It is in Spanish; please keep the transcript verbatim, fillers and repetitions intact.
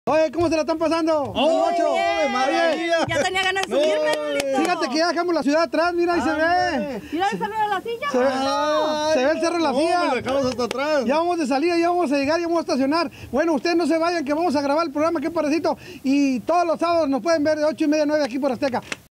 Oye, ¿cómo se la están pasando? ¡Oh, Ocho. Oye, ya tenía ganas de subirme, Lolito. Fíjate que ya dejamos la ciudad atrás, mira, ahí se ve. Mira, ahí salió la silla. Se ve, Ay, se ve el cerro de la no, silla. me lo dejamos hasta atrás. Ya vamos de salida, ya vamos a llegar, ya vamos a estacionar. Bueno, ustedes no se vayan, que vamos a grabar el programa, qué parecito. Y todos los sábados nos pueden ver de ocho y media a nueve aquí por Azteca.